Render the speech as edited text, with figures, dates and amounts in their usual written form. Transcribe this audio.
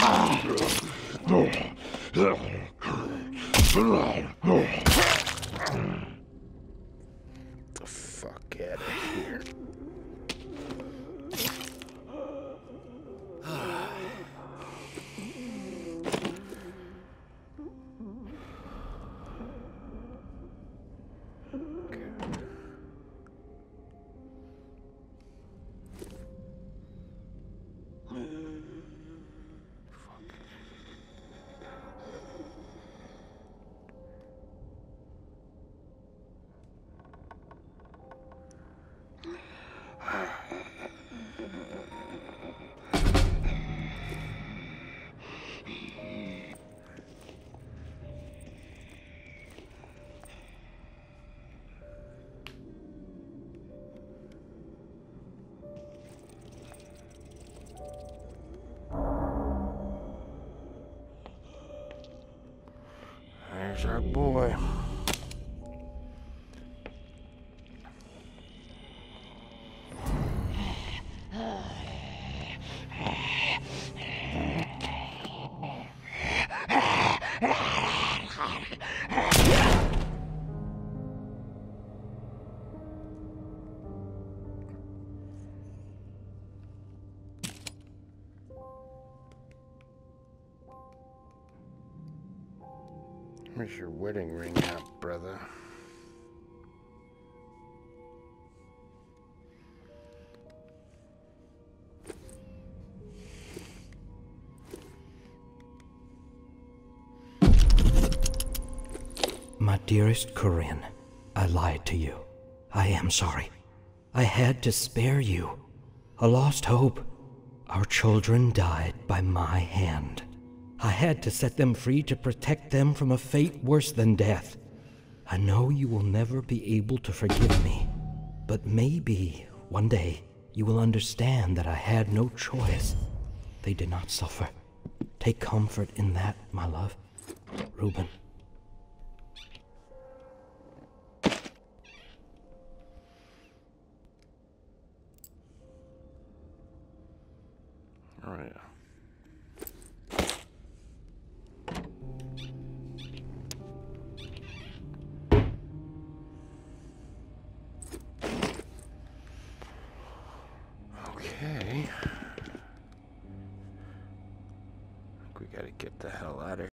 The fuck out of here. There's our boy. Where's your wedding ring at, brother? My dearest Corinne, I lied to you. I am sorry. I had to spare you. A lost hope. Our children died by my hand. I had to set them free to protect them from a fate worse than death. I know you will never be able to forgive me, but maybe one day you will understand that I had no choice. They did not suffer. Take comfort in that, my love. Reuben. Oh, yeah. Okay. I think we gotta get the hell out of here.